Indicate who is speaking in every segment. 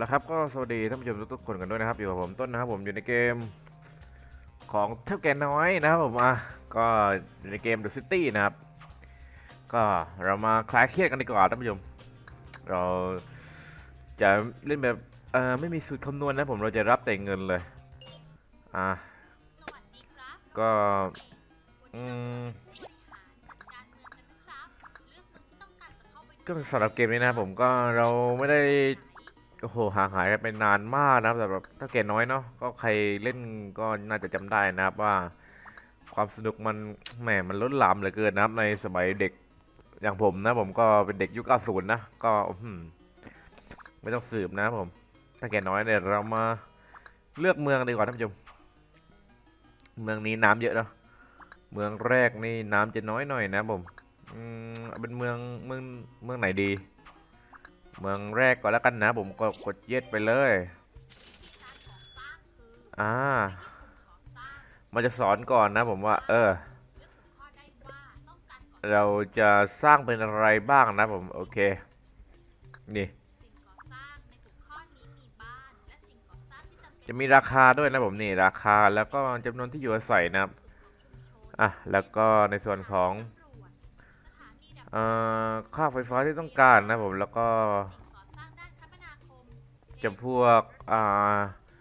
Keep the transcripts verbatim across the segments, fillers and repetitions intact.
Speaker 1: ละครับก็สวัสดีท่านผู้ชมทุกๆคนกันด้วยนะครับอยู่กับผมต้นนะครับผมอยู่ในเกมของเท่าแก่น้อยนะครับผมอ่ะก็อยู่ในเกม The City นะครับก็เรามาคลายเครียดกันดีกว่าท่านผู้ชมเราจะเล่นแบบเอ่อไม่มีสูตรคำนวณนะผมเราจะรับแต่เงินเลยอ่ะก็อืมก็สำหรับเกมนี้นะครับผมก็เราไม่ได้ โอ้โหห่างหายกันไปนานมากนะครับแต่แบบถ้าเกน้อยเนาะก็ใครเล่นก็น่าจะจำได้นะครับว่าความสนุกมันแหมมันล้นหลามเหลือเกินนะครับในสมัยเด็กอย่างผมนะผมก็เป็นเด็กยุคเก้าสิบนะก็อืมไม่ต้องสืบนะผมถ้าแกน้อยเนี่ยเรามาเลือกเมืองดีกว่าท่านผู้ชมเมืองนี้น้ำเยอะเนาะเมืองแรกนี่น้ำจะน้อยหน่อยนะผมอืมเป็นเมืองเมืองเมืองไหนดีเมืองแรกก่อนแล้วกันนะผมก็กดเย็ดไปเลยอ่า มันจะสอนก่อนนะผมว่าเออเราจะสร้างเป็นอะไรบ้างนะผมโอเคนี่จะมีราคาด้วยนะผมนี่ราคาแล้วก็จำนวนที่อยู่อาศัยนะครับอ่ะแล้วก็ในส่วนของเอ่อค่าไฟฟ้าที่ต้องการนะผมแล้วก็จะพวกอ่า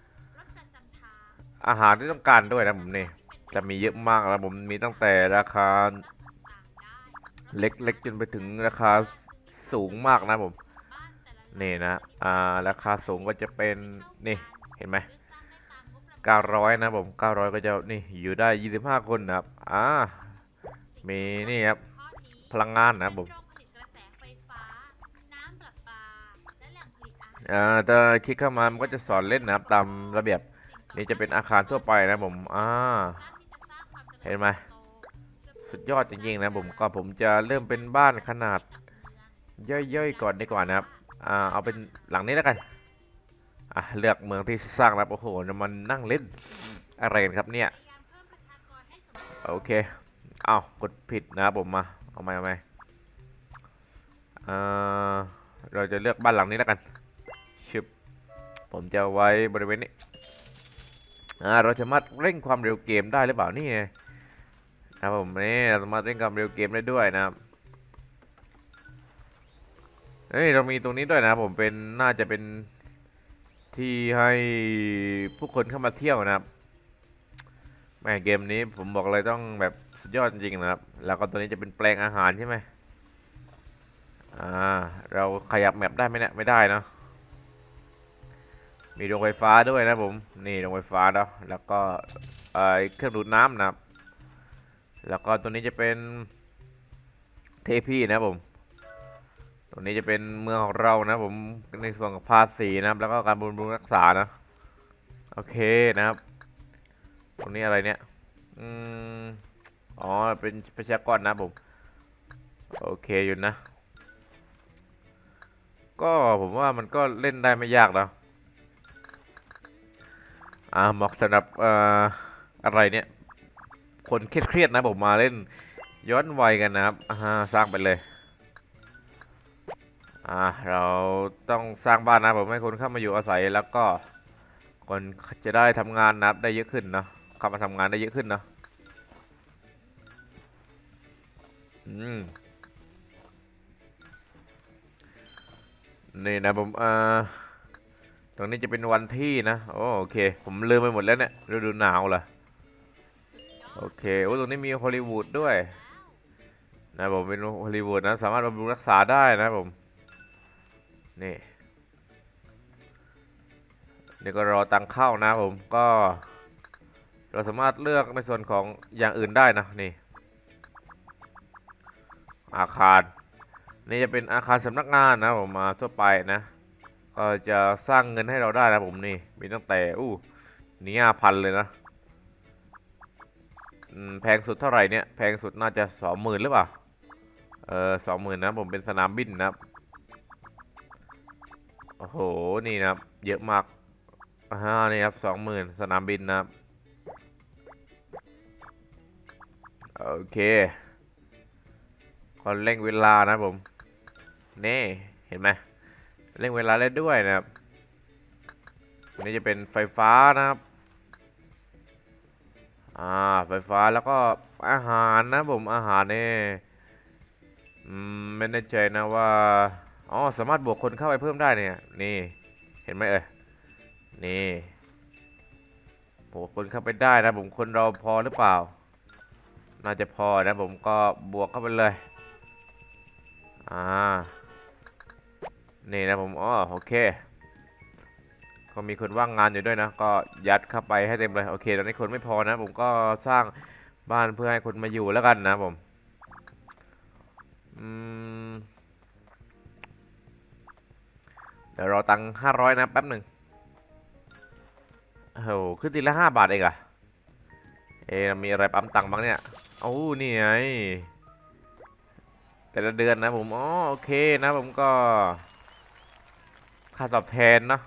Speaker 1: อาหารที่ต้องการด้วยนะผมนี่จะมีเยอะมากแล้วผมมีตั้งแต่ราคาเล็กๆจนไปถึงราคาสูงมากนะผมนี่นะอ่าราคาสูงก็จะเป็นนี่เห็นไหมเก้าร้อยนะผมเก้าร้อยก็จะนี่อยู่ได้ยี่สิบห้าคนนะครับอ่ามีนี่ครับพลังงานนะผมอ่าถ้าคลิกเข้ามามันก็จะสอนเล่นนะครับตามระเบียบนี่จะเป็นอาคารทั่วไปนะผมอ่าเห็นไหมสุดยอดจริงๆนะผมก็ผมจะเริ่มเป็นบ้านขนาดย่อยๆก่อนดีกว่านะครับอ่าเอาเป็นหลังนี้แล้วกันอ่ะเลือกเมืองที่สร้างแล้วโอ้โหมันนั่งเล่นอะไรกันครับเนี่ยโอเคเอากดผิดนะครับผมมาเอาใหม่เอาใหม่เอ่อเราจะเลือกบ้านหลังนี้แล้วกันชึบผมจะไว้บริเวณนี้อ่าเราจะมาเร่งความเร็วเกมได้หรือเปล่านี่ไงนะครับผมนี่เราสามารถเร่งความเร็วเกมได้ด้วยนะครับเฮ้ยเรามีตรงนี้ด้วยนะครับผมเป็นน่าจะเป็นที่ให้ผู้คนเข้ามาเที่ยวนะครับแม่เกมนี้ผมบอกเลยต้องแบบสุดยอดจริงๆนะครับแล้วก็ตัวนี้จะเป็นแปลงอาหารใช่ไหมอ่าเราขยับแมปได้ไหมเนี่ยไม่ได้เนาะมีโรงไฟฟ้าด้วยนะผมนี่โรงไฟฟ้าเนาะแล้วก็เอ่อเครื่องดูดน้ำนะครับแล้วก็ตัวนี้จะเป็นเทพีนะผมตัวนี้จะเป็นเมืองของเรานะผมในส่วนของภาษีนะครับแล้วก็การบำรุงรักษานะโอเคนะครับตรงนี้อะไรเนี่ยอืมอ๋อเป็นประชากรนะผมโอเคอยู่นะก็ผมว่ามันก็เล่นได้ไม่ยากนะอ่าเหมาะสำหรับเอ่ออะไรเนี่ยคนเครียดๆนะผมมาเล่นย้อนวัยกันนะครับอ่าสร้างไปเลยอ่าเราต้องสร้างบ้านนะผมให้คนเข้ามาอยู่อาศัยแล้วก็คนจะได้ทำงานนะครับได้เยอะขึ้นเนาะเข้ามาทำงานได้เยอะขึ้นเนาะอืมนี่นะผมอ่าตรงนี้จะเป็นวันที่นะโอโอเคผมลืมไปหมดแล้วเนี่ยฤดูหนาวเหรอโอเคโอ้ตรงนี้มีฮอลลีวูดด้วยนะผมเป็นฮอลลีวูดนะสามารถบำรุงรักษาได้นะผมนี่นี่ก็รอตังค์เข้านะผมก็เราสามารถเลือกในส่วนของอย่างอื่นได้นะนี่อาคารนี่จะเป็นอาคารสำนักงานนะผมมาทั่วไปนะก็จะสร้างเงินให้เราได้นะผมนี่มีตั้งแต่อู้นี่ห้าพันเลยนะอืมแพงสุดเท่าไหร่เนี่ยแพงสุดน่าจะสองหมื่นหรือเปล่าเออสองหมื่นนะผมเป็นสนามบินนะครับโอ้โหนี่นะครับเยอะมากอ่านี่ครับสองหมื่นสนามบินนะครับโอเคก็เร่งเวลานะผมนี่เห็นไหมเร่งเวลาได้ด้วยนะครับอันนี้จะเป็นไฟฟ้านะครับอ่าไฟฟ้าแล้วก็อาหารนะผมอาหารเนี่ยอืมไม่แน่ใจนะว่าอ๋อสามารถบวกคนเข้าไปเพิ่มได้เนี่ยนี่เห็นไหมเอ่ยนี่บวกคนเข้าไปได้นะผมคนเราพอหรือเปล่าน่าจะพอนะผมก็บวกเข้าไปเลยอ่านี่นะผมอ๋อโอเคก็มีคนว่างงานอยู่ด้วยนะก็ยัดเข้าไปให้เต็มเลยโอเคตอนนี้คนไม่พอนะผมก็สร้างบ้านเพื่อให้คนมาอยู่แล้วกันนะผมอืมเดี๋ยวรอตังค์ห้าร้อยนะแป๊บหนึ่งโอ้โหขึ้นทีละห้าบาทเองอะเอ๊ะมีอะไรปั๊มตังค์บ้างเนี่ยโอ้นี่ไงแต่ละเดือนนะผมอ๋อโอเคนะผมก็ค่าตอบแทนเนาะ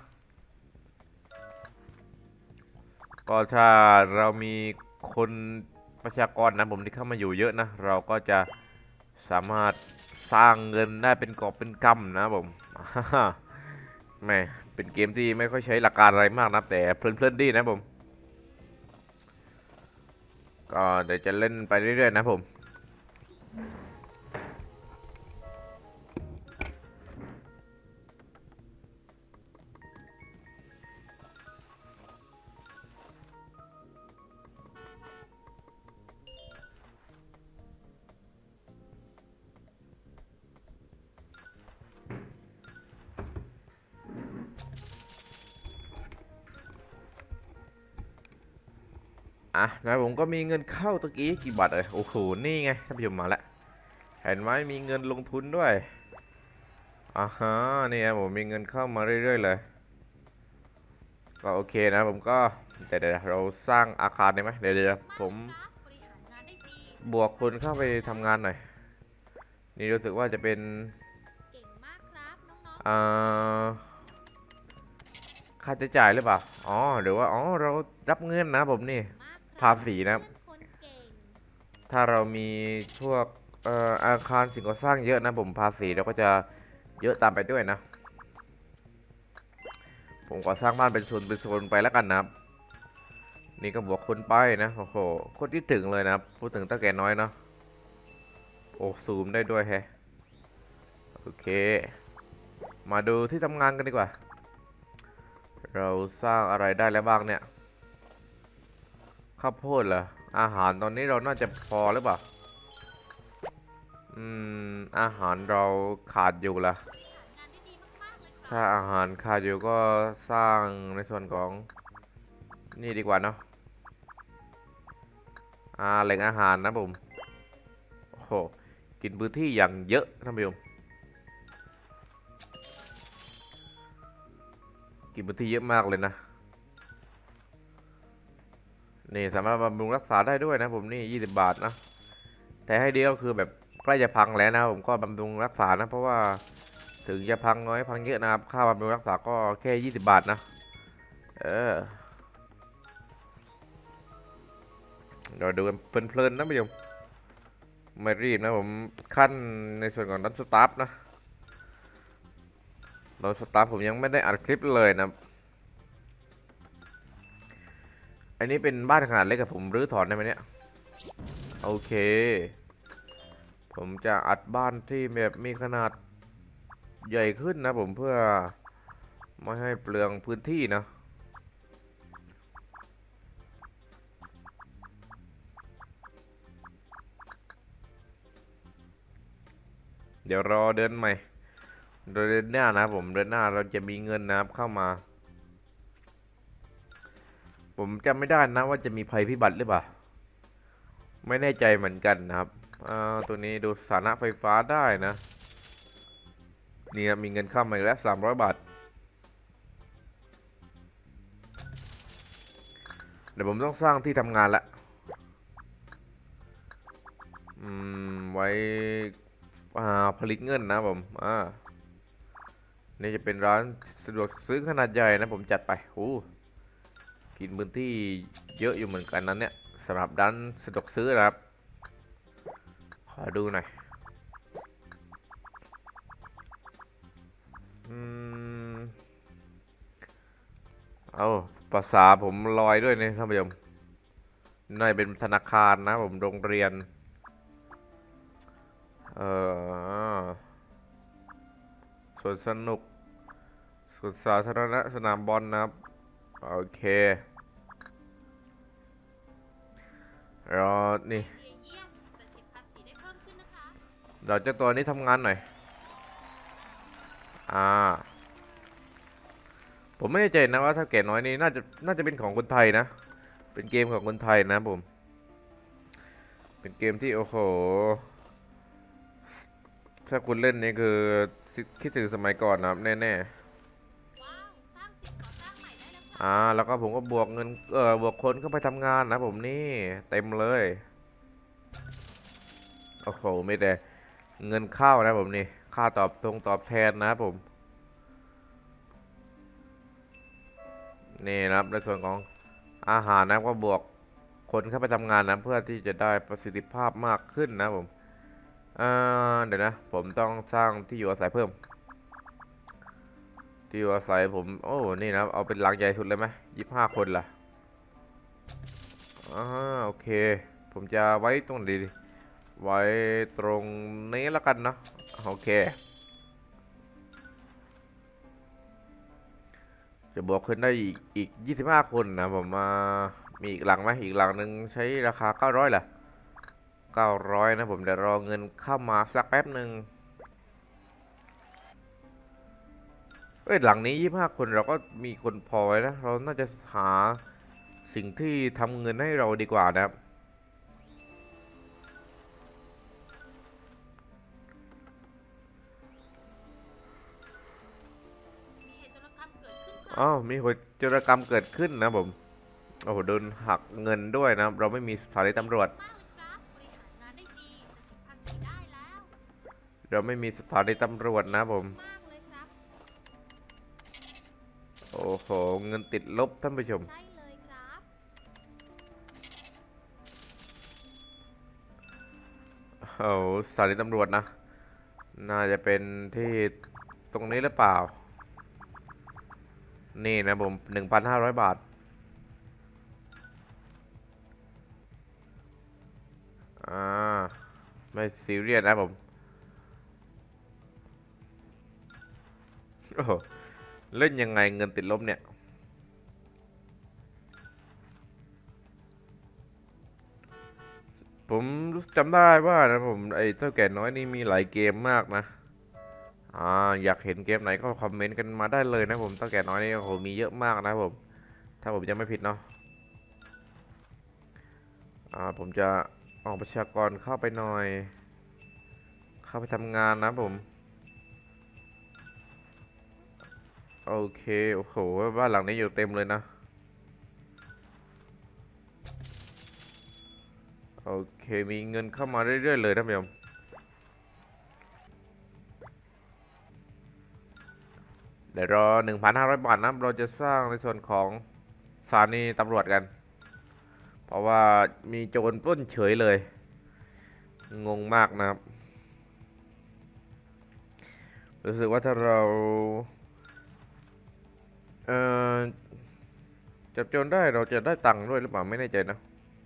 Speaker 1: ก็ถ้าเรามีคนประชากรนะผมที่เข้ามาอยู่เยอะนะเราก็จะสามารถสร้างเงินได้เป็นกอบเป็นกำนะผมอ่าแหม่เป็นเกมที่ไม่ค่อยใช้หลักการอะไรมากนะแต่เพลินๆดีนะผมก็เดี๋ยวจะเล่นไปเรื่อยๆนะผมอ่ะนะผมก็มีเงินเข้าตะกี้กี่บาทเลยโอ้โหนี่ไงท่านผู้ชมมาแล้วเห็นไหมมีเงินลงทุนด้วยอ่าฮะนี่ครับผมมีเงินเข้ามาเรื่อยๆเลยก็โอเคนะผมก็เดี๋ยวเดี๋ยวเราสร้างอาคารได้ไหมเดี๋ยวเดี๋ยวผมบวกคนเข้าไปทำงานหน่อยนี่รู้สึกว่าจะเป็นอ่าค่าใช้จ่ายหรือเปล่าอ๋อหรือว่าอ๋อเรารับเงินนะผมนี่ภาษีนะถ้าเรามีพวกเอ่ออาคารสิ่งก่อสร้างเยอะนะผมภาษีเราก็จะเยอะตามไปด้วยนะผมก็สร้างบ้านเป็นโซนเป็นโซนไปแล้วกันนะครับนี่ก็บวกคนไปนะโอ้โหโคตรที่ถึงเลยนะครับพูดถึงตั้งแก่น้อยเนาะโอ้ซูมได้ด้วยแฮะโอเคมาดูที่ทำงานกันดีกว่าเราสร้างอะไรได้แล้วบ้างเนี่ยข้าวโพดเหรออาหารตอนนี้เราน่าจะพอหรือเปล่าอืมอาหารเราขาดอยู่ละถ้าอาหารขาดอยู่ก็สร้างในส่วนของนี่ดีกว่าเนาะอ่าแหล่งอาหารนะผมโอ้โหกินพื้นที่อย่างเยอะท่านผู้ชมกินพื้นที่เยอะมากเลยนะนี่สามารถบำรุงรักษาได้ด้วยนะผมนี่ยี่สิบบาทนะแต่ให้ดีก็คือแบบใกล้จะพังแล้วนะผมก็บำรุงรักษานะเพราะว่าถึงจะพังน้อยพังเยอะนะครับค่าบำรุงรักษาก็แค่ยี่สิบบาทนะเออเราดูกันเพลินๆนะผู้ชมไม่รีบนะผมขั้นในส่วนของดันสตาฟนะดันสตาฟผมยังไม่ได้อัดคลิปเลยนะอันนี้เป็นบ้านขนาดเล็กกับผมรื้อถอนได้ไหมเนี่ยโอเคผมจะอัดบ้านที่แบบมีขนาดใหญ่ขึ้นนะผมเพื่อไม่ให้เปลืองพื้นที่นะเดี๋ยวรอเดินใหม่เดือนหน้านะผมเดือนหน้าเราจะมีเงินนะครับเข้ามาผมจำไม่ได้นะว่าจะมีภัยพิบัติหรือเปล่าไม่แน่ใจเหมือนกันนะครับอ่าตัวนี้ดูสถานะไฟฟ้าได้นะเนี่ยมีเงินเข้ามาอีกแล้วสามร้อยบาทเดี๋ยวผมต้องสร้างที่ทำงานละอืมไว้อ่าผลิตเงินนะผมอ่านี่จะเป็นร้านสะดวกซื้อขนาดใหญ่นะผมจัดไปโอ้กินพื้นที่เยอะอยู่เหมือนกันนั้นเนี่ยสำหรับร้านสะดวกซื้อนะครับขอดูหน่อยอืมเอาภาษาผมลอยด้วยนี่ท่านผู้ชมน่าจะเป็นธนาคารนะผมโรงเรียนเอ่อสวนสนุกสวนสาธารณะสนามบอลนะครับโอเครอนี่
Speaker 2: ไอเดียเยี่ยมแต่สิทธิ์ภาษีได้เพิ่มขึ้นนะคะ
Speaker 1: เราเจ้าตัวนี้ทำงานหน่อยอ่าผมไม่แน่ใจนะว่าถ้าแก่น้อยนี่น่าจะน่าจะเป็นของคนไทยนะเป็นเกมของคนไทยนะผมเป็นเกมที่โอ้โหถ้าคุณเล่นนี่คือคิดถึงสมัยก่อนนะครับแน่
Speaker 2: ว้าวสร้างสิ่งก่อสร้างใหม่ได้แล้วค
Speaker 1: ๆอ่า
Speaker 2: รับ
Speaker 1: แล้วก็ผมก็บวกเงินเออบวกคนเข้าไปทำงานนะผมนี่เต็มเลยโอ้โหไม่แต่เงินเข้านะผมนี่ค่าตอบตรงตอบแทนนะผมนี่นะครับในส่วนของอาหารนะก็บวกคนเข้าไปทำงานนะเพื่อที่จะได้ประสิทธิภาพมากขึ้นนะผมอ่าเดี๋ยวนะผมต้องสร้างที่อยู่อาศัยเพิ่มที่อยู่อาศัยผมโอ้นี่นะเอาเป็นหลังใหญ่สุดเลยไหมยี่สิบห้าคนล่ะอ่าโอเคผมจะไว้ตรงไหนดีไว้ตรงนี้แล้วกันเนาะโอเคจะบวกขึ้นได้อีกอีกยี่สิบห้าคนนะผมมามีอีกหลังไหมอีกหลังหนึ่งใช้ราคาเก้าร้อยล่ะเก้าร้อยนะผมเดี๋ยวรอเงินเข้ามาสักแป๊บหนึ่งเอ้ยหลังนี้ยี่สิบห้าคนเราก็มีคนพอไว้นะเราน่าจะหาสิ่งที่ทำเงินให้เราดีกว่านะครับ
Speaker 2: มีเหตุโจรกรรมเกิดขึ้นครับ
Speaker 1: อ๋อมีเหตุโจรกรรมเกิดขึ้นนะผมโอ้โหโดนหักเงินด้วยนะเราไม่มีสถานีตำรวจ
Speaker 2: เก่งมากเลยครับบริหารงานได้ดีแต่สิทธิ์ภาษีได้แล้ว
Speaker 1: เราไม่มีสถานีตำรวจนะผม
Speaker 2: เก่งมากเลยครับ
Speaker 1: โอ้โหเงินติดลบท่านผู้ชม
Speaker 2: ใช่เลยครับ
Speaker 1: โอ้โหสถานีตำรวจนะน่าจะเป็นที่ตรงนี้หรือเปล่านี่นะผมหนึ่งพันห้าร้อยบาทอ่าไม่ซีเรียสนะผมโอ้โหเล่นยังไงเงินติดลบเนี่ยผมรู้จำได้ว่านะผมไอ้เจ้าแก่น้อยนี่มีหลายเกมมากนะอ่าอยากเห็นเกมไหนก็คอมเมนต์กันมาได้เลยนะผมเจ้าแก่น้อยนี่โอ้โหมีเยอะมากนะผมถ้าผมยังไม่ผิดเนาะอ่าผมจะเอาประชากรเข้าไปหน่อยเข้าไปทำงานนะผมโอเคโอ้โหบ้านหลังนี้อยู่เต็มเลยนะโอเคมีเงินเข้ามาเรื่อยๆเลยท่านผู้ชมเดี๋ยวรอหนึ่งพันห้าร้อยบาทนะเราจะสร้างในส่วนของสถานีตำรวจกันเพราะว่ามีโจรปล้นเฉยเลยงงมากนะครับรู้สึกว่าถ้าเราเอ่อจับโจรได้เราจะได้ตังค์ด้วยหรือเปล่าไม่แน่ใจนะ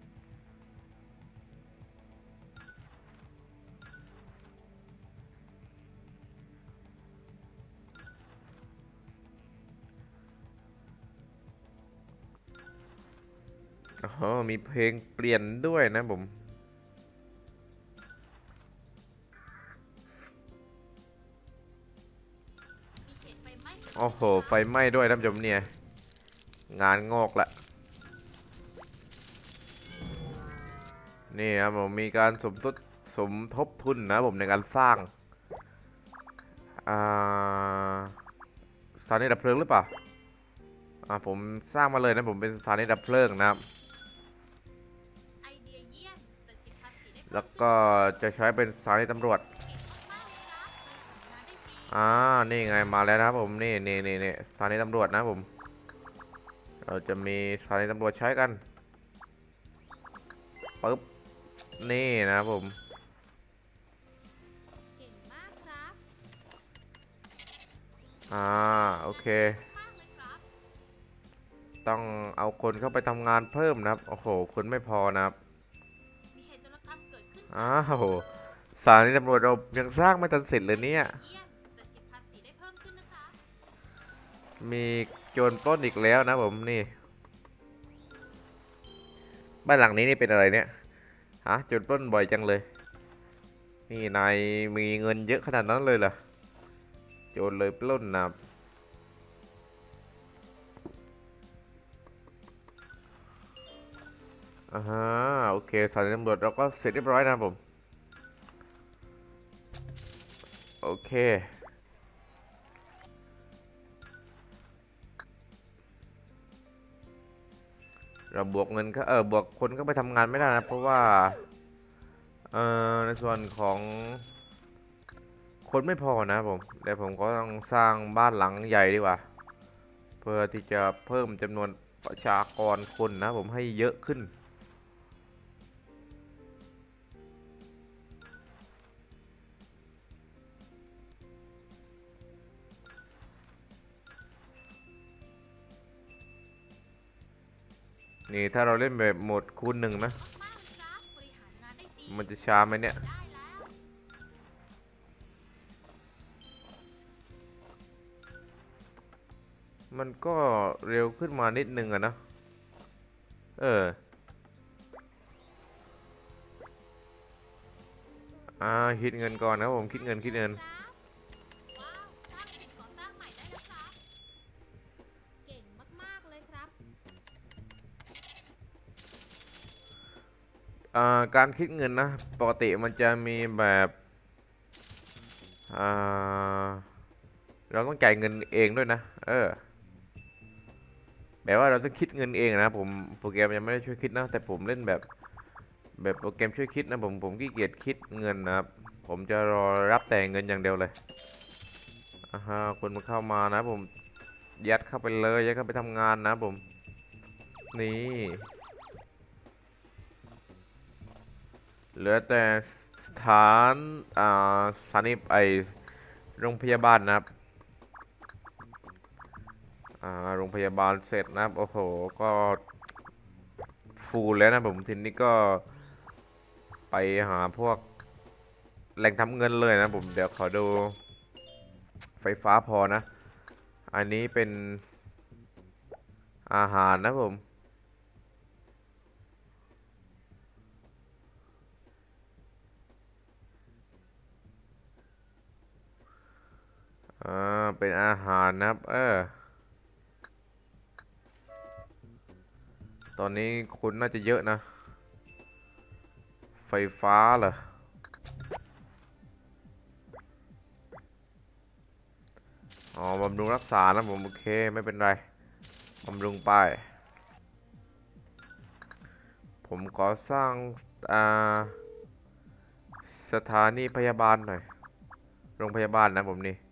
Speaker 1: อ๋อมีเพลงเปลี่ยนด้วยนะผม
Speaker 2: มีเหตุไฟไหม้เกิด
Speaker 1: โอ้โห
Speaker 2: ขึ้นนะครับ
Speaker 1: ไฟไหม้ด้วยท่านผู้ชมเนี่ยงานงอกละนี่ครับผมมีการสมทบสมทบทุนนะผมในการสร้างอ่าสถานีดับเพลิงหรือเปล่าอ่าผมสร้างมาเลยนะผมเป็นสถานีดับเพลิงนะครับ
Speaker 2: ไอเดียเยี่ยมแต่สิทธิ์ภาษีได้เพิ่
Speaker 1: แล้วก็
Speaker 2: มขึ้นนะคะ
Speaker 1: จะใช้เป็นสถานีตำรวจ
Speaker 2: เก่งมากๆเลยครับบริหารงานได้ดี
Speaker 1: อ่านี่ไงมาแล้วนะครับผมนี่นี่นี่นี่สถานีตำรวจนะผมเราจะมีสถานีตำรวจใช้กันปึ๊บนี่นะครับผม
Speaker 2: เก่งมากครับ
Speaker 1: อ่าโอเค
Speaker 2: มากเลยครับ
Speaker 1: ต้องเอาคนเข้าไปทำงานเพิ่มนะครับโอ้โหคนไม่พอนะครับ
Speaker 2: มีเหตุโจรกรรมเกิดขึ้น
Speaker 1: อ้าวสถานีตำรวจเรายังสร้างไม่ทันเสร็จเลยเนี่ย
Speaker 2: เยี่ยมแต่เก็บภาษีได้เพิ่มขึ้นนะคะ
Speaker 1: มีโจรปล้นอีกแล้วนะผมนี่บ้านหลังนี้นี่เป็นอะไรเนี่ยฮะโจรปล้นบ่อยจังเลยนี่นายมีเงินเยอะขนาดนั้นเลยเหรอโจรเลยปล้นนะครับอ่าฮะโอเคสถานีตำรวจเราก็เสร็จเรียบร้อยนะครับผมโอเคเราบวกเงินก็เออบวกคนก็ไปทำงานไม่ได้นะเพราะว่าเอ่อในส่วนของคนไม่พอนะผมเดี๋ยวผมก็ต้องสร้างบ้านหลังใหญ่ดีกว่าเพื่อที่จะเพิ่มจำนวนประชากรคนนะผมให้เยอะขึ้นนี่ถ้าเราเล่นแบบโหมดคูณหนึ่งนะ
Speaker 2: มากเลยครับบริหารงานได้ดี
Speaker 1: มันจะช้าไหมเนี่ย
Speaker 2: ได้แล้ว
Speaker 1: มันก็เร็วขึ้นมานิดนึงอะนะเอออ่าคิดเงินก่อนนะผมคิดเงินคิดเงิน
Speaker 2: ว้าวสร้างสิ่งก่อสร้างใหม่ได้แล้วครับเก่งมากๆเลยครับ
Speaker 1: อ่าการคิดเงินนะปกติมันจะมีแบบอ่าเราต้องจ่ายเงินเองด้วยนะเออแบบว่าเราต้องคิดเงินเองนะผมโปรแกรมยังไม่ได้ช่วยคิดนะแต่ผมเล่นแบบแบบโปรแกรมช่วยคิดนะผมผมขี้เกียจคิดเงินนะครับผมจะรอรับแต่เงินอย่างเดียวเลยอ่าฮะคนมาเข้ามานะผมยัดเข้าไปเลยยัดเข้าไปทำงานนะผมนี่เหลือแต่สถานอ่าสถานีไอโรงพยาบาลนะครับ อ่าโรงพยาบาลเสร็จนะครับโอ้โหก็ฟูลแล้วนะผมทีนี้ก็ไปหาพวกแหล่งทำเงินเลยนะผมเดี๋ยวขอดูไฟฟ้าพอนะอันนี้เป็นอาหารนะผมอ่าเป็นอาหารนะครับเออตอนนี้คุณน่าจะเยอะนะไฟฟ้าเหรออ๋อบำรุงรักษานะผมโอเคไม่เป็นไรบำรุงไปผมขอสร้างอ่าสถานีพยาบาลหน่อยโรงพยาบาลนะผมนี่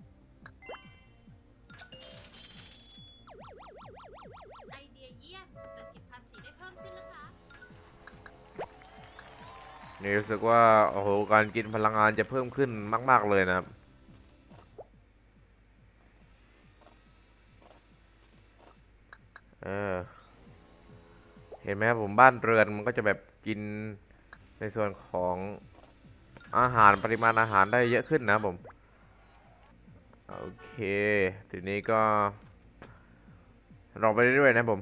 Speaker 2: ไอเดียเยี่ยมแต่เก็บภาษีได้เพิ่มขึ้นนะคะ
Speaker 1: นี่รู้สึกว่าโอ้โหการกินพลังงานจะเพิ่มขึ้นมากๆเลยนะครับเออเห็นไหมครับผมบ้านเรือนมันก็จะแบบกินในส่วนของอาหารปริมาณอาหารได้เยอะขึ้นนะครับผมโอเคทีนี้ก็ลองไปเรื่อยๆนะผม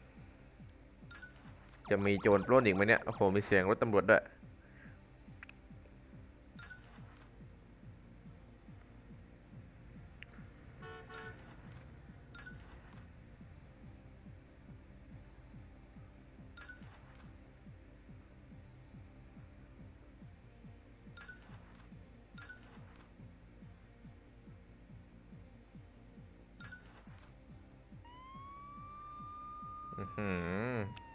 Speaker 1: จะมีโจรปล้นอีกไหมเนี่ยโอ้โหมีเสียงรถตำรวจด้วยอื้อหือ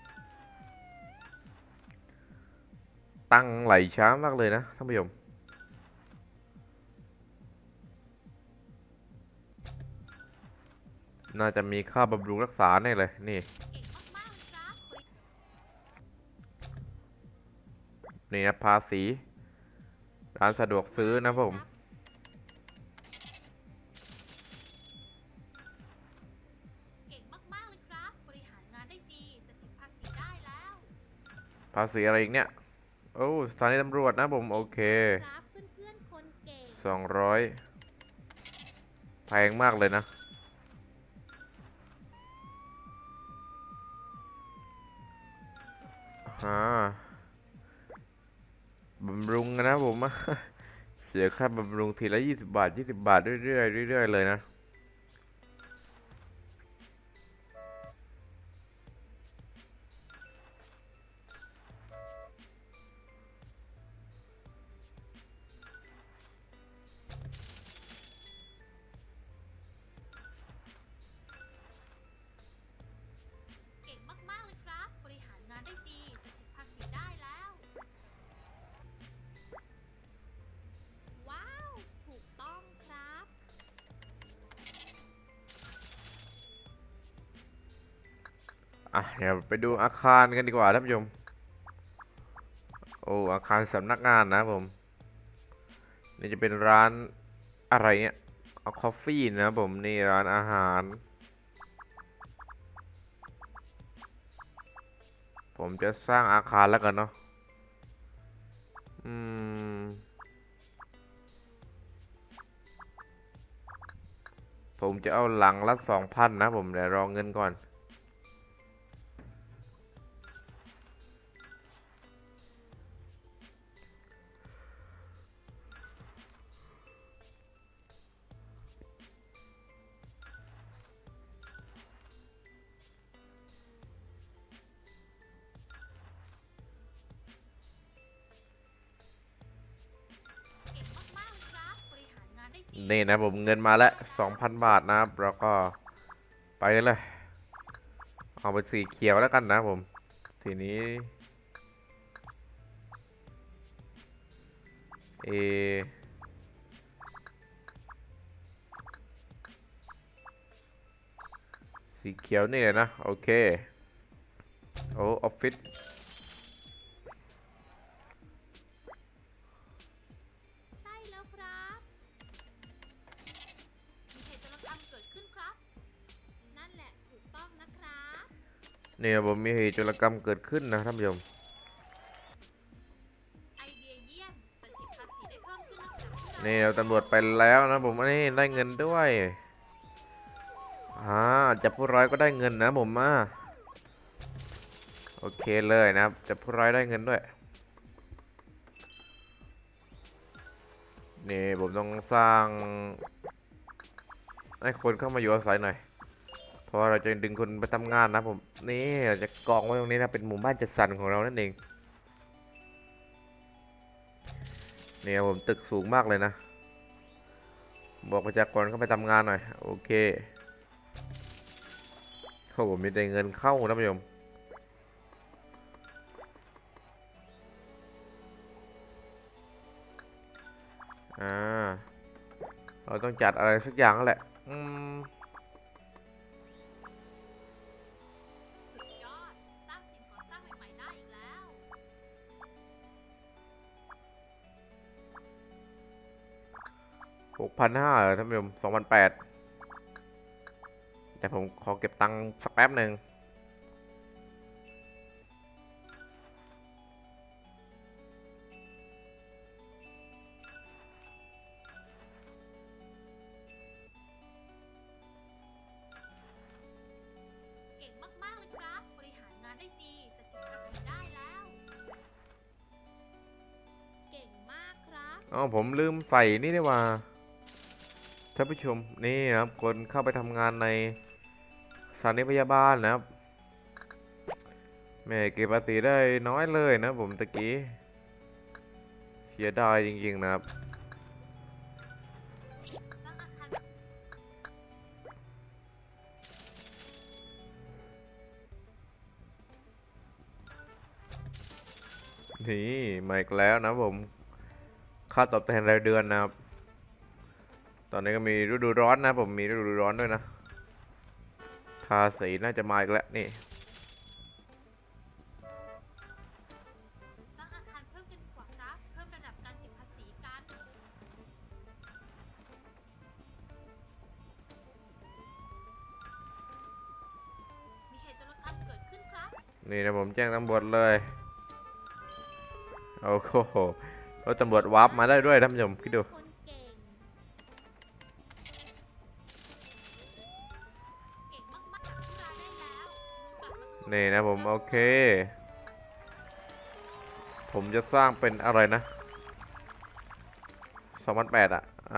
Speaker 1: ตั้งไหลช้ามากเลยนะท่านผู้ชมน่าจะมีค่าบำรุงรักษาแน่เลยนี่
Speaker 2: เก่งมากๆเลยครับบริ
Speaker 1: นี่นะภาษีร้านสะดวกซื้อนะผม
Speaker 2: เก่งมากๆเลยครับบริหาร
Speaker 1: ภาษีอะไรอีกเนี่ยโอ้สถานีตำรวจนะผมโอเค
Speaker 2: ครับเพื่อนๆคนเก่ง
Speaker 1: สองร้อยแพงมากเลยนะอ่าบำรุงนะผม เสียค่าบำรุงทีละยี่สิบบาทยี่สิบบาทเรื่อยๆเรื่อยๆเลยนะ
Speaker 2: เก่งมากๆเลยครับบริหารงานได้ดีจะเก็บภาษีได้แล้วว้าวถูกต้องครับ
Speaker 1: อ่ะเดี๋ยวไปดูอาคารกันดีกว่าท่านผู้ชมโอ้อาคารสำนักงานนะผมนี่จะเป็นร้านอะไรเนี่ยเอาคอฟฟี่นะผมนี่ร้านอาหารผมจะสร้างอาคารแล้วกันเนาะอืมผมจะเอาหลังละสองพันนะผมเดี๋ยวรอเงินก่อน
Speaker 2: เก่งมากๆเลยครับบริหารงานได้ดี
Speaker 1: นี่นะผมเงินมาแล้วสองพันบาทนะครับแล้วก็ไปเลยเอาไปสีเขียวแล้วกันนะผมสีนี้เอสีเขียวนี่เลยนะโอเคโอ้ออฟฟิศ
Speaker 2: ใช่แล้วครับมีเหตุโจรกรรมเกิดขึ้นครับนั่นแหละถูกต้องนะครับ
Speaker 1: เนี่ยผมมีเหตุโจรกรรมเกิดขึ้นนะท่านผู้ชม
Speaker 2: ไอเดียเยี่ยมจะเก็บภาษีได้เพิ่มขึ้นนะครับ
Speaker 1: นี่เราตำรวจไปแล้วนะผมนี่ได้เงินด้วยอ่าจับผู้ร้ายก็ได้เงินนะผมมาโอเคเลยนะครับจับผู้ร้ายได้เงินด้วยนี่ผมต้องสร้างให้คนเข้ามาอยู่อาศัยหน่อยเพราะเราจะดึงคนไปทำงานนะผมนี่เราจะกองไว้ตรงนี้นะเป็นหมู่บ้านจัดสรรของเรานั่นเองเนี่ยผมตึกสูงมากเลยนะบอกประชากรเข้าไปทำงานหน่อยโอเคโอ้ผมมีแต่เงินเข้านะผู้ชมอ่าเราต้องจัดอะไรสักอย่างนั่นแหละอืม
Speaker 2: สุดยอดสร้างสิ่งก่อสร้างใหม่ๆได้อีกแล้ว
Speaker 1: หกพันห้าท่านผู้ชมสองพันแปดแต่ผมขอเก็บตังค์สักแป๊บหนึ่ง
Speaker 2: เก่งมากๆเลยครับบริหารงานได้ดีจะเก็บภาษีได้แล้วเก่งมากครับ
Speaker 1: อ๋อผมลืมใส่นี่นี่ว่าท่านผู้ชมนี่นะครับคนเข้าไปทำงานในสถานีพยาบาลนะครับแม่เก็บภาษีได้น้อยเลยนะผมตะกี้เสียดายจริงๆนะครับ
Speaker 2: สร้างอาคาร
Speaker 1: นี่มาอีกแล้วนะผมค่าตอบแทนรายเดือนนะครับตอนนี้ก็มีฤดูร้อนนะผมมีฤดูร้อนด้วยนะภาษีน่าจะมาอีกแล้วนี่
Speaker 2: สร้างอาคารเพิ่มกันดีกว่าครับเพิ่มระดับการเก็บภาษีกันมีเหตุโจรกรรมเกิดขึ้นครับ
Speaker 1: นี่นะผมแจ้งตำรวจเลยโอ้โหรถตำรวจวาร์ปมาได้ด้วยท่านผู้ชมคิดดู
Speaker 2: คนเก่งเก่งมากๆจับผู้ร้ายได้แล้วกลับมาสู่
Speaker 1: นี่นะผมโอเค ผมจะสร้างเป็นอะไรนะสองพันแปดอ่ะอ่า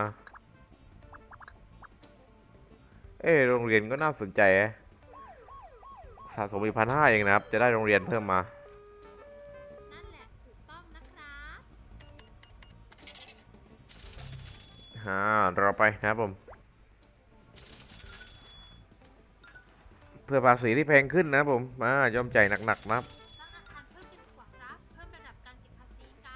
Speaker 1: เออโรงเรียนก็น่าสนใจแฮะสะสมอีกพันห้าเองนะครับ จะได้โรงเรียนเพิ่มมา
Speaker 2: นั่นแหละถูกต้องนะครับ
Speaker 1: อ่าเราไปนะครับผม เพื่อภาษีที่แพงขึ้นนะครับผมอ่ายอมจ่ายหนักๆนะครับ
Speaker 2: สร้างอาคารเพิ่มกันดีกว่าครับ เพิ่มระดับการเก็บภาษีกัน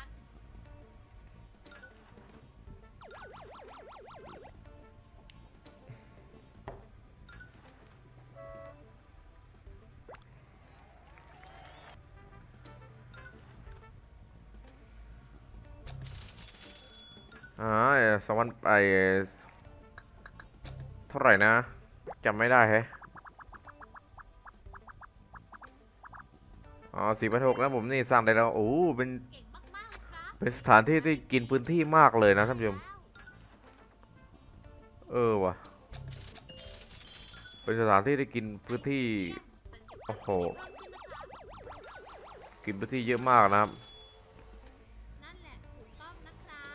Speaker 1: อ่าสองพันไอเท่าไหร่นะจำไม่ได้แฮะอ๋อสี่พันหกนะผมนี่สร้างได้แล้วโอ้โหเป็น
Speaker 2: เก่งมากๆเลยครับ
Speaker 1: เป็นสถานที่ที่กินพื้นที่มากเลยนะท่านผู้ชม
Speaker 2: แล้ว
Speaker 1: เออว่ะเป็นสถานที่ที่กินพื้นที่
Speaker 2: เยี่ยมแต่เก็บ
Speaker 1: โอ้
Speaker 2: ภา
Speaker 1: โห
Speaker 2: ษีเพิ่มขึ้นนะครับ
Speaker 1: กินพื้นที่เยอะมากนะครับ
Speaker 2: นั่นแหละถูกต้องนะครับ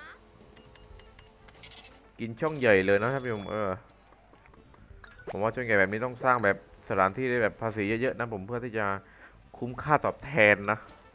Speaker 1: กินช่องใหญ่เลยนะท่านผู้ชมเออผมว่าช่องใหญ่แบบนี้ต้องสร้างแบบสถานที่ได้แบบภาษีเยอะๆนะผมเพื่อที่จะคุ้มค่าตอบแทนนะ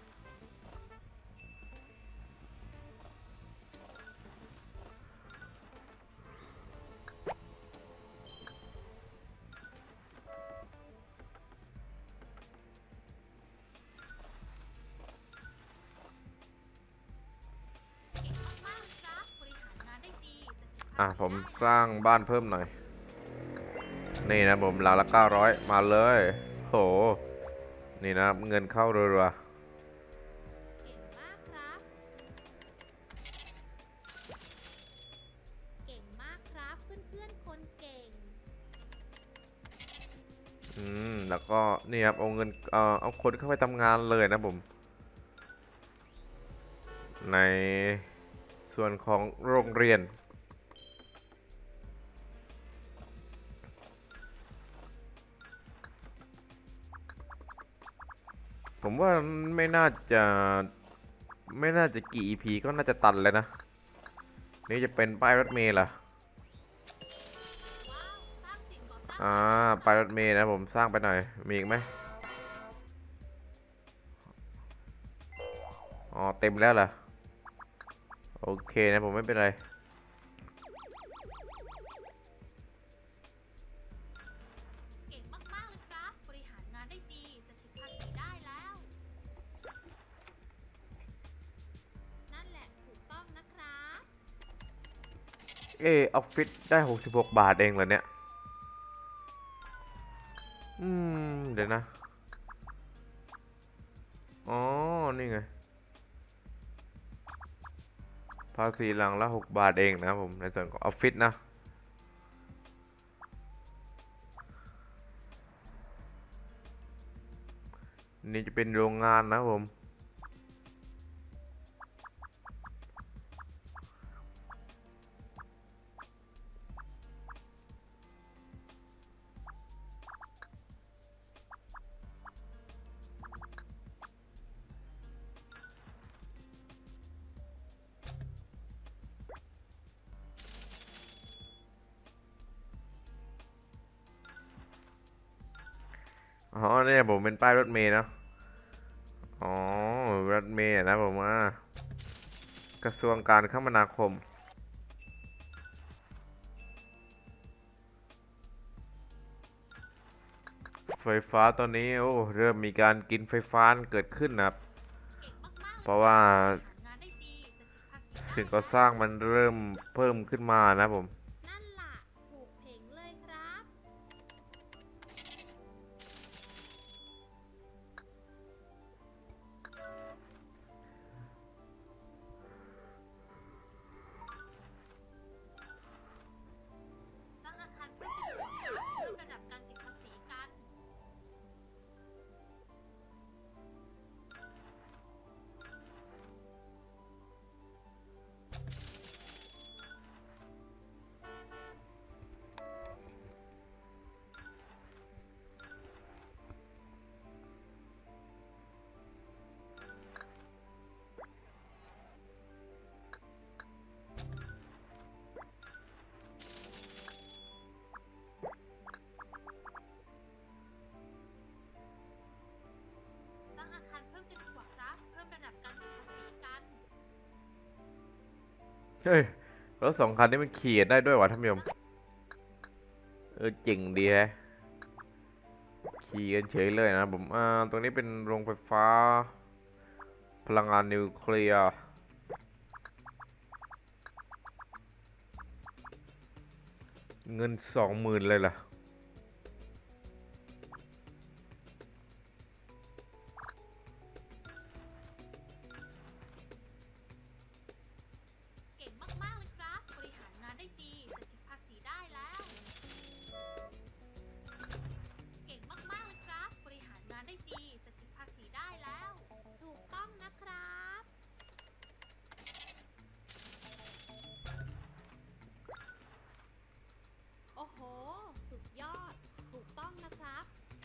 Speaker 2: เก่งมากๆเลยครับ บริหารงานได้ดีแต่
Speaker 1: อ่ะผมสร้างบ้านเพิ่มหน่อยนี่นะผมหลังละเก้าร้อยมาเลยโหนี่นะครับเงินเข้ารัว
Speaker 2: เก่งมากครับ เก่งมากครับ เพื่อนๆ คนเก่ง
Speaker 1: ๆอืมแล้วก็นี่ครับเอาเงินเอ่อเอาคนเข้าไปทำงานเลยนะผมในส่วนของโรงเรียน ผมว่าไม่น่าจะไม่น่าจะกี่ อี พี ก็น่าจะตันเลยนะ นี่จะเป็นป้ายรถเมล์เหรอ
Speaker 2: ว้าว สร้างสิ่งก่อสร้าง
Speaker 1: อ่าป้ายรถเมล์นะผมสร้างไปหน่อย มีอีกไหมอ๋อเต็มแล้วเหรอ โอเคนะผมไม่เป็นไร
Speaker 2: เก่งมากๆเลยครับ บริหารงานได้ดีแต่เก็บภาษีได้แล้ว นั่นแหละถูกต้องนะครับ
Speaker 1: เออออฟฟิศได้หกสิบหกบาทเองเหรอเนี่ย อืม เดี๋ยวนะ อ๋อ นี่ไง ภาษีหลังละหกบาทเองนะครับผมในส่วนของออฟฟิศนะ นี่จะเป็นโรงงานนะครับผม อ๋อเนี่ยผมเป็นป้ายรถเมล์นะ อ๋อ รถเมล์นะผมว่ากระทรวงการคมนาคม ไฟฟ้าตอนนี้โอ้เริ่มมีการกินไฟฟ้าเกิดขึ้นนะครับ
Speaker 2: เก่งมากๆ
Speaker 1: เพราะว่า
Speaker 2: บริหารงานได้ดีแต่เก็บภาษีได้
Speaker 1: สิ่งก่อสร้างมันเริ่มเพิ่มขึ้นมานะผม
Speaker 2: นั่นล่ะถูกเพ่งเลยครับ สร้างอาคารเพื่อเป็นประโยชน์เพิ่มระดับการเก็บภาษีกัน น
Speaker 1: เฮ้ยรถสองคันนี้มันขี่ได้ด้วยวะท่านผู้ชมเออเจ๋งดีแฮะขี่กันเฉยเลยนะผมอ่าตรงนี้เป็นโรงไฟฟ้าพลังงานนิวเคลียร์เงินสองหมื่นเลยล่ะ
Speaker 2: เก่งมากๆเลยครับบริหารงานได้ดีแต่เก็บภาษีได้แล้วเก่งมากๆเลยครับบริหารงานได้ดีแต่เก็บภาษีได้แล้วถูกต้องนะครับโอ้โหสุดยอดถูกต้องนะครับ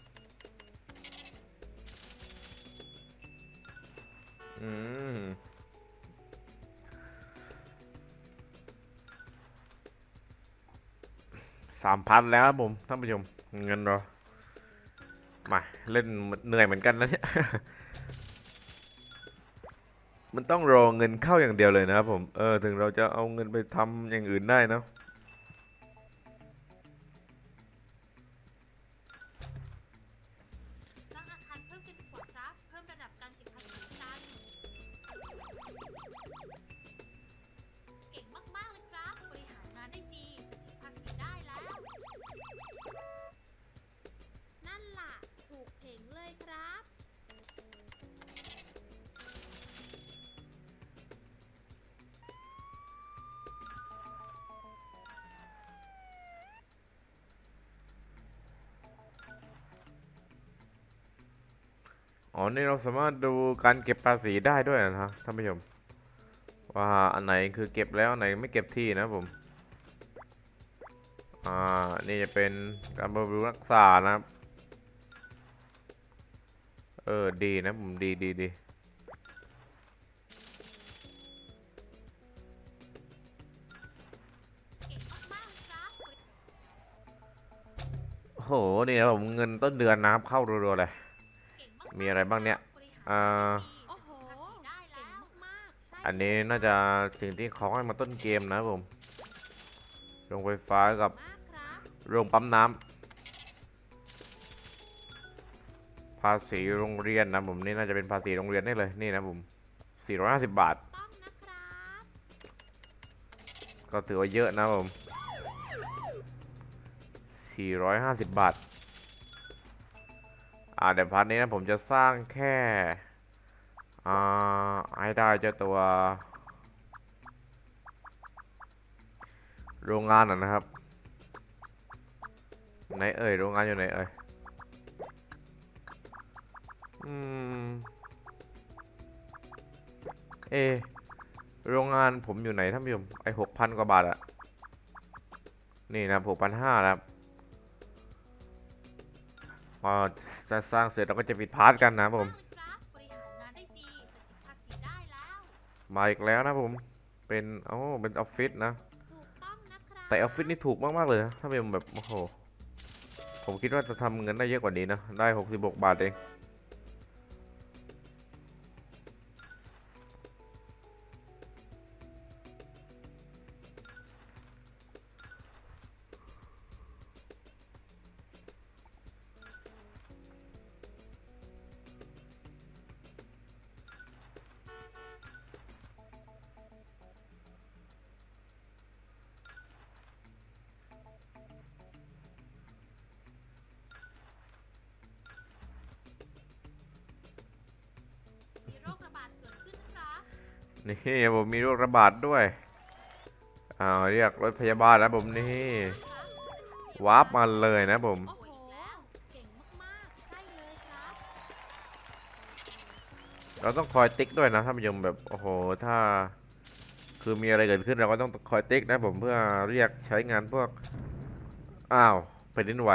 Speaker 1: อืมสามพันแล้วครับผมท่านผู้ชมเงินเรามาเล่นเหนื่อยเหมือนกันนะเนี่ย มันต้องรอเงินเข้าอย่างเดียวเลยนะครับผมเออถึงเราจะเอาเงินไปทำอย่างอื่นได้นะ
Speaker 2: สร้างอาคารเพิ่มกันดีกว่าครับเพิ่มระดับการเก็บภาษีกันเก่งมากๆเลยครับบริหารงานได้ดีแต่เก็บภาษีได้แล้วนั่นล่ะถูกเพ่งเลยครับ
Speaker 1: อ๋อนี่เราสามารถดูการเก็บภาษีได้ด้วยนะฮะท่านผู้ชมว่าอันไหนคือเก็บแล้วอันไหนไม่เก็บที่นะผมอ่านี่จะเป็นการบำรุงรักษานะครับเออดีนะผมดีดีดี
Speaker 2: เก่งมากๆเลยครับบริ
Speaker 1: โอ้โหนี่นะผมเงินต้นเดือนนะครับเข้ารัวๆเลย
Speaker 2: เก่ง
Speaker 1: มี
Speaker 2: มาก
Speaker 1: อะไรบ้างเนี่ย
Speaker 2: ๆบริหาร
Speaker 1: อ่า
Speaker 2: งานได้ดีโอ้โหเก่งมากๆใช่
Speaker 1: อันนี้
Speaker 2: เลย
Speaker 1: น่าจะสิ่งที่เขาให้มาต้นเกมนะครับผมโรงไฟฟ้ากับ
Speaker 2: มากครับ
Speaker 1: โรงปั๊มน้ำภาษีโรงเรียนนะผมนี่น่าจะเป็นภาษีโรงเรียนได้เลยนี่นะผมสี่ร้อยห้าสิบบาท
Speaker 2: ต้องนะครับ
Speaker 1: ก็ถือว่าเยอะนะผมสี่ร้อยห้าสิบบาทอ่าเดี๋ยวพาร์ทนี้นะผมจะสร้างแค่อ่าให้ได้เจ้าตัวโรงงานนะนะครับไหนเอ่ยโรงงานอยู่ไหนเอ่ยอืมเอะโรงงานผมอยู่ไหนท่านผู้ชมไอหกพันกว่าบาทอะนี่นะหกพันห้านะครับพอจะสร้างเสร็จเราก็จะปิดพาร์ทกันนะผม
Speaker 2: มากเลยครับบริหารงานได้ดีแต่เก็บภาษีได้แล้ว
Speaker 1: มาอีกแล้วนะผมเป็นโอ้เป็นออฟฟิศนะ
Speaker 2: ถูกต้องนะครั
Speaker 1: แต่ออฟฟิศ
Speaker 2: บ
Speaker 1: นี่ถูกมากๆเลยนะถ้าเป็นแบบโอ้โหผมคิดว่าจะทำเงินได้เยอะกว่านี้นะได้หกสิบหกบาทเอง
Speaker 2: มีโรคระบาดเกิดขึ้นครับ
Speaker 1: นี่ผมมีโรคระบาดด้วยอ่าเรียกรถพยาบาลแล้วผมนี่
Speaker 2: ครับ
Speaker 1: วาร์ปมาเลยนะผม
Speaker 2: โอ้โหเก่งมากๆใช่เลยครับ
Speaker 1: เราต้องคอยติ๊กด้วยนะท่านผู้ชมแบบโอ้โหถ้าคือมีอะไรเกิดขึ้นเราก็ต้องคอยติ๊กนะผมเพื่อเรียกใช้งานพวกอ้าวแผ่นดินไหว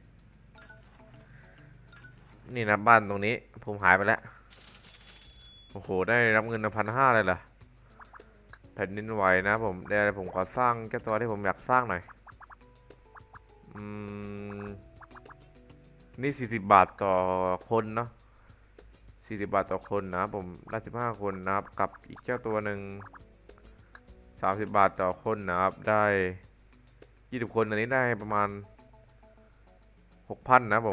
Speaker 1: นี่นะบ้านตรงนี้ผมหายไปแล้วโอ้โหได้รับเงินพันห้าเลยเหรอ แผ่นดินไหวนะผมเดี๋ยวผมขอสร้างแค่ตัวที่ผมอยากสร้างหน่อยอืมนี่สี่สิบบาทต่อคนเนาะสี่สิบบาทต่อคนนะผมได้สิบห้าคนนะครับกับอีกเจ้าตัวหนึ่งสามสิบบาทต่อคนนะครับได้ยี่สิบคนอันนี้ได้ประมาณหกพันนะผม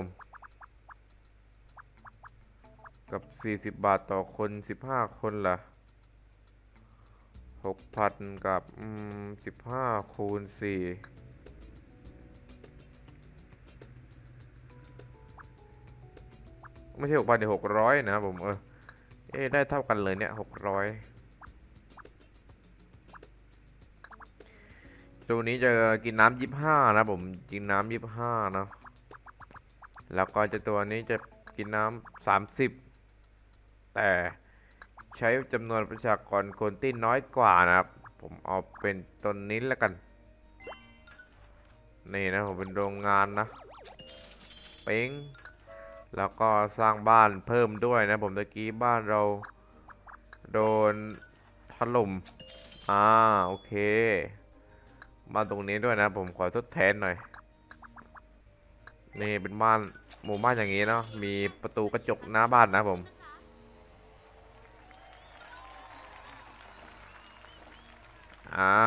Speaker 1: กับสี่สิบบาทต่อคนสิบห้าคนล่ะหกพันกับอืมสิบห้าคูณสี่ไม่ใช่หกพันเดี๋ยวหกร้อยนะครับผมเออเอ๊ะได้เท่ากันเลยเนี่ยหกร้อยตัวนี้จะกินน้ำยี่สิบห้านะผมกินน้ำยี่สิบห้านะแล้วก็จะตัวนี้จะกินน้ำสามสิบแต่ใช้จำนวนประชากรคนที่น้อยกว่านะครับผมเอาเป็นตัวนี้แล้วกันนี่นะผมเป็นโรงงานนะเป้งแล้วก็สร้างบ้านเพิ่มด้วยนะผมตะกี้บ้านเราโดนถล่มอ่าโอเคมาตรงนี้ด้วยนะผมขอทดแทนหน่อยนี่เป็นบ้านหมู่บ้านอย่างนี้เนาะมีประตูกระจกหน้าบ้านนะผมอ่า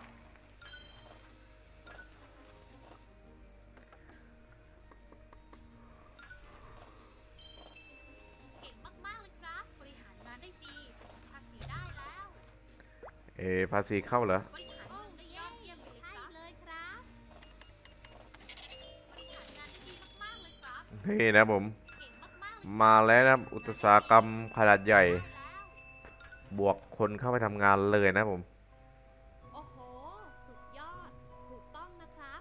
Speaker 2: เก่งมากๆเลยครับบริหารงานได้ดีภาษีได้แล้ว
Speaker 1: เอภาษีเข้าเหรอ
Speaker 2: บริหารได้ยอดเยี่ยมเลยครับใช่เลยครับบริหารงานได้ดีมากๆเลยครับ
Speaker 1: นี่นะผม
Speaker 2: เก่งมากๆเลย
Speaker 1: มาแล้วนะอุตสาหกรรมขนาดใหญ่
Speaker 2: แล้ว
Speaker 1: บวกคนเข้าไปทำงานเลยนะผม
Speaker 2: โอ้โหสุดยอดถูกต้องนะครับ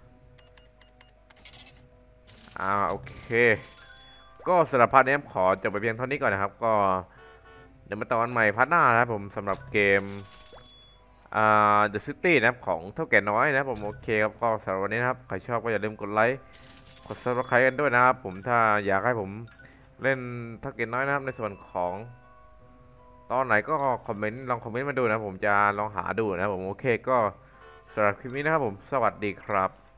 Speaker 1: อ่าโอเคก็สำหรับพาร์ทนี้ขอจบไปเพียงเท่านี้ก่อนนะครับก็เดี๋ยวมาตอนใหม่พาร์ทหน้านะครับผมสำหรับเกมอ่า The City นะครับของเท่าแก่น้อยนะครับผมโอเคครับก็สำหรับวันนี้นะครับใครชอบก็อย่าลืมกดไลค์กด Subscribe กันด้วยนะครับผมถ้าอยากให้ผมเล่นเท่าแก่น้อยนะครับในส่วนของตอนไหนก็คอมเมนต์ลองคอมเมนต์มาดูนะผมจะลองหาดูนะครับผมโอเคก็สำหรับคลิปนี้นะครับผมสวัสดีครับ